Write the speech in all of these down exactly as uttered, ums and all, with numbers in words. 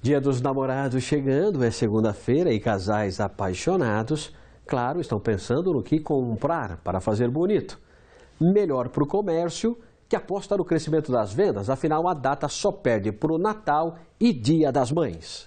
Dia dos Namorados chegando, é segunda-feira e casais apaixonados, claro, estão pensando no que comprar para fazer bonito. Melhor para o comércio, que aposta no crescimento das vendas, afinal a data só perde para o Natal e Dia das Mães.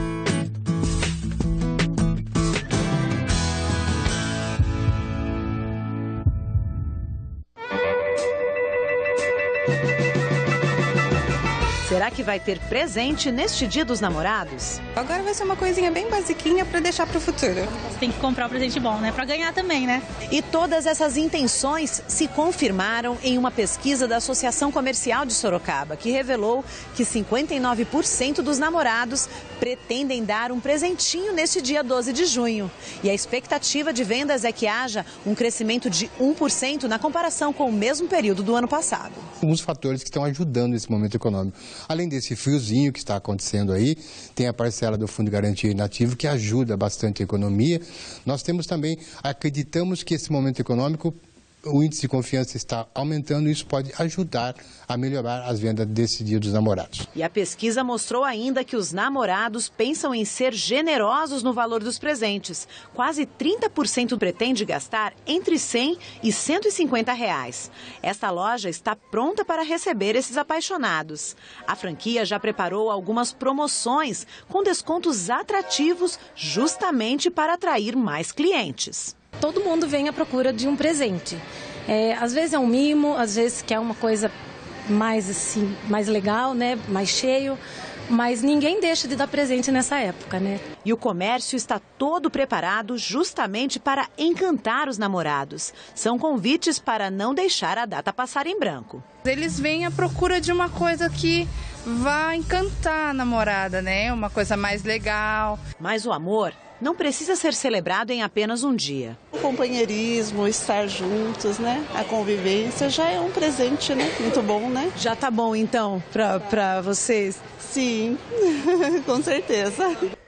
Será que vai ter presente neste Dia dos Namorados? Agora vai ser uma coisinha bem basiquinha para deixar para o futuro. Tem que comprar um presente bom, né? Para ganhar também, né? E todas essas intenções se confirmaram em uma pesquisa da Associação Comercial de Sorocaba, que revelou que cinquenta e nove por cento dos namorados pretendem dar um presentinho neste dia doze de junho. E a expectativa de vendas é que haja um crescimento de um por cento na comparação com o mesmo período do ano passado. Alguns fatores que estão ajudando nesse momento econômico. Além desse friozinho que está acontecendo aí, tem a parcela do Fundo de Garantia Inativo que ajuda bastante a economia. Nós temos também, acreditamos que esse momento econômico, o índice de confiança está aumentando e isso pode ajudar a melhorar as vendas desse Dia dos Namorados. E a pesquisa mostrou ainda que os namorados pensam em ser generosos no valor dos presentes. Quase trinta por cento pretende gastar entre cem e cento e cinquenta reais. Esta loja está pronta para receber esses apaixonados. A franquia já preparou algumas promoções com descontos atrativos justamente para atrair mais clientes. Todo mundo vem à procura de um presente. É, às vezes é um mimo, às vezes quer uma coisa mais, assim, mais legal, né? Mais cheio, mas ninguém deixa de dar presente nessa época, né? E o comércio está todo preparado justamente para encantar os namorados. São convites para não deixar a data passar em branco. Eles vêm à procura de uma coisa que vai encantar a namorada, né? Uma coisa mais legal. Mas o amor não precisa ser celebrado em apenas um dia. O companheirismo, estar juntos, né? A convivência já é um presente, né? Muito bom, né? Já tá bom, então, para para vocês? Sim, com certeza.